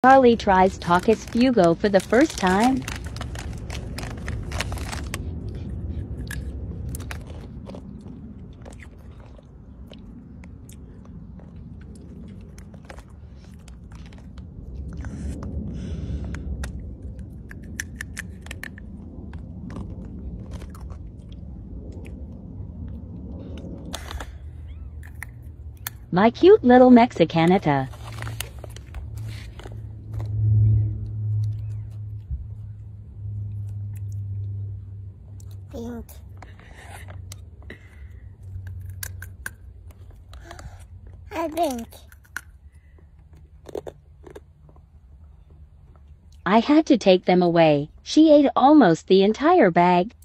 Charlie tries Tacos Fugo for the first time. My cute little Mexicanita. Pink. I think. I had to take them away. She ate almost the entire bag.